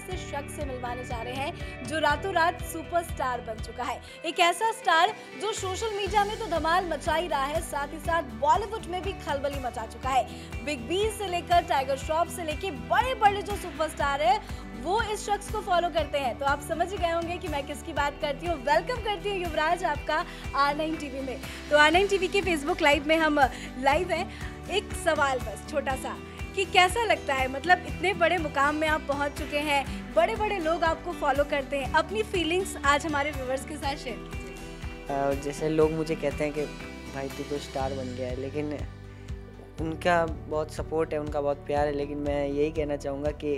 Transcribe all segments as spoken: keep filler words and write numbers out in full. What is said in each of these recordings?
ऐसे शख्स से मिलवाने जा रहे हैं जो रातों रात सुपरस्टार बन चुका है। एक ऐसा स्टार जो सोशल मीडिया में तो धमाल मचा ही रहा है, साथ ही साथ बॉलीवुड में भी खलबली मचा चुका है। बिग बी से लेकर टाइगर श्रॉफ से लेकर बड़े बड़े जो सुपरस्टार है वो इस शख्स को फॉलो करते हैं। तो आप समझ गए होंगे कि मैं किसकी बात करती हूँ। वेलकम करती हूँ युवराज आपका आर नाइन टीवी में। तो आर नाइन टीवी के फेसबुक लाइव में हम लाइव हैं। एक सवाल बस छोटा सा कि कैसा लगता है, मतलब इतने बड़े मुकाम में आप पहुंच चुके हैं, बड़े बड़े लोग आपको फॉलो करते हैं, अपनी फीलिंग्स आज हमारे व्यूअर्स के साथ शेयर कीजिए। जैसे लोग मुझे कहते हैं कि भाई तू तो स्टार बन गया है, लेकिन उनका बहुत सपोर्ट है, उनका बहुत प्यार है, लेकिन मैं यही कहना चाहूँगा कि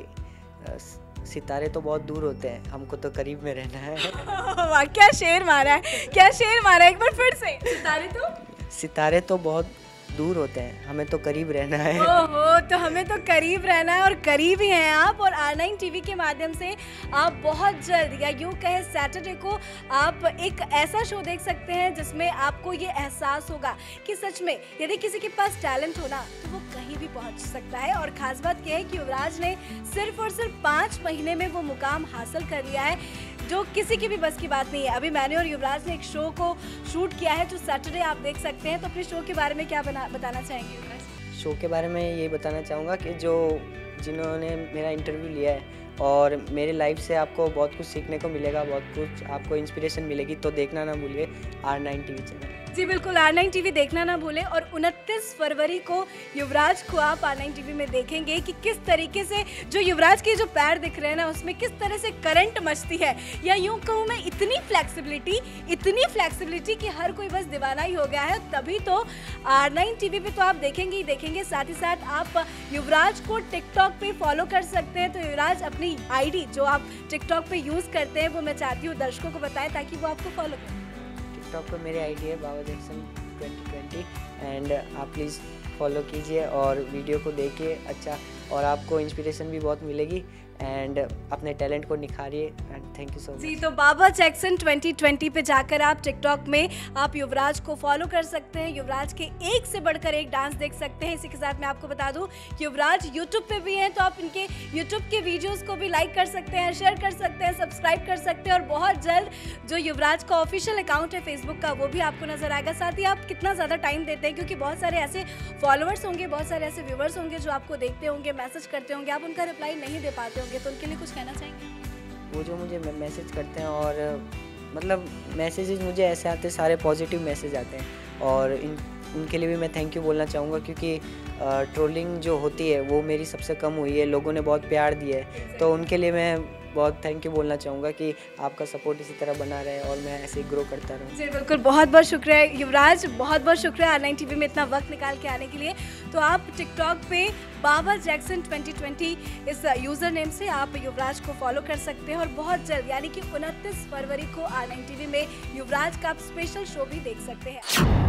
सितारे तो बहुत दूर होते हैं, हमको तो करीब में रहना है। वाह, क्या शेर मारा है, क्या शेर मारा है, एक बार फिर से। सितारे तो सितारे तो बहुत दूर होते हैं, हमें तो करीब रहना है। ओहो, तो हमें तो करीब रहना है और करीब ही हैं आप। और आर नाइन टीवी के माध्यम से आप बहुत जल्द, या यूँ कहे सैटरडे को, आप एक ऐसा शो देख सकते हैं जिसमें आपको ये एहसास होगा कि सच में यदि किसी के पास टैलेंट हो ना तो वो कहीं भी पहुंच सकता है। और खास बात यह है कि युवराज ने सिर्फ और सिर्फ पाँच महीने में वो मुकाम हासिल कर लिया है जो किसी की भी बस की बात नहीं है। अभी मैंने और युवराज ने एक शो को शूट किया है जो सैटरडे आप देख सकते हैं। तो अपने शो के बारे में क्या बना, बताना चाहेंगे युवराज? शो के बारे में ये बताना चाहूँगा कि जो जिन्होंने मेरा इंटरव्यू लिया है और मेरे लाइफ से आपको बहुत कुछ सीखने को मिलेगा, बहुत कुछ आपको इंस्पिरेशन मिलेगी, तो देखना ना भूलिए आर नाइन टीवी चैनल। जी बिल्कुल, आर नाइन टीवी देखना ना भूलें। और उनतीस फरवरी को युवराज को आप आर नाइन टीवी में देखेंगे कि किस तरीके से जो युवराज के जो पैर दिख रहे हैं ना उसमें किस तरह से करंट मचती है, या यूं कहूँ मैं इतनी फ्लेक्सिबिलिटी इतनी फ्लेक्सिबिलिटी कि हर कोई बस दीवाना ही हो गया है। तभी तो आर नाइन टीवी पे तो आप देखेंगे ही देखेंगे। साथ ही साथ आप युवराज को टिकटॉक पे फॉलो कर सकते हैं। तो युवराज अपनी आई डी जो आप टिकटॉक पे यूज़ करते हैं वो मैं चाहती हूँ दर्शकों को बताएं ताकि वो आपको फॉलो करें। टिकटॉक पर मेरी आईडी है बाबा जैक्सन ट्वेंटी ट्वेंटी, एंड आप प्लीज़ फॉलो कीजिए और वीडियो को देखिए अच्छा, और आपको इंस्पिरेशन भी बहुत मिलेगी एंड अपने टैलेंट को निखारिए। And thank you so much. जी, तो बाबा जैक्सन ट्वेंटी ट्वेंटी पे जाकर आप टिकटॉक में आप युवराज को फॉलो कर सकते हैं। युवराज के एक से बढ़कर एक डांस देख सकते हैं। इसी के साथ मैं आपको बता दूं कि युवराज यूट्यूब पे भी हैं, तो आप इनके यूट्यूब के वीडियोस को भी लाइक कर सकते हैं, शेयर कर सकते हैं, सब्सक्राइब कर सकते हैं। और बहुत जल्द जो युवराज का ऑफिशियल अकाउंट है फेसबुक का वो भी आपको नजर आएगा। साथ ही आप कितना ज़्यादा टाइम देते हैं, क्योंकि बहुत सारे ऐसे फॉलोअर्स होंगे, बहुत सारे ऐसे व्यूवर्स होंगे जो आपको देखते होंगे, मैसेज करते होंगे, आप उनका रिप्लाई नहीं दे पाते होंगे, तो उनके लिए कुछ कहना चाहेंगे? वो जो मुझे मैसेज करते हैं, और मतलब मैसेजेस मुझे ऐसे आते हैं, सारे पॉजिटिव मैसेज आते हैं, और इन उनके लिए भी मैं थैंक यू बोलना चाहूँगा, क्योंकि ट्रोलिंग जो होती है वो मेरी सबसे कम हुई है, लोगों ने बहुत प्यार दिया है, तो उनके लिए मैं बहुत थैंक यू बोलना चाहूँगा कि आपका सपोर्ट इसी तरह बना रहे और मैं ऐसे ही ग्रो करता रहूँ। जी बिल्कुल, बहुत बहुत शुक्रिया युवराज, बहुत बहुत शुक्रिया आर नाइन टीवी में इतना वक्त निकाल के आने के लिए। तो आप टिकटॉक पे बाबा जैक्सन ट्वेंटी ट्वेंटी इस यूज़र नेम से आप युवराज को फॉलो कर सकते हैं। और बहुत जल्द यानी कि उनतीस फरवरी को आर नाइन टीवी में युवराज का आप स्पेशल शो भी देख सकते हैं।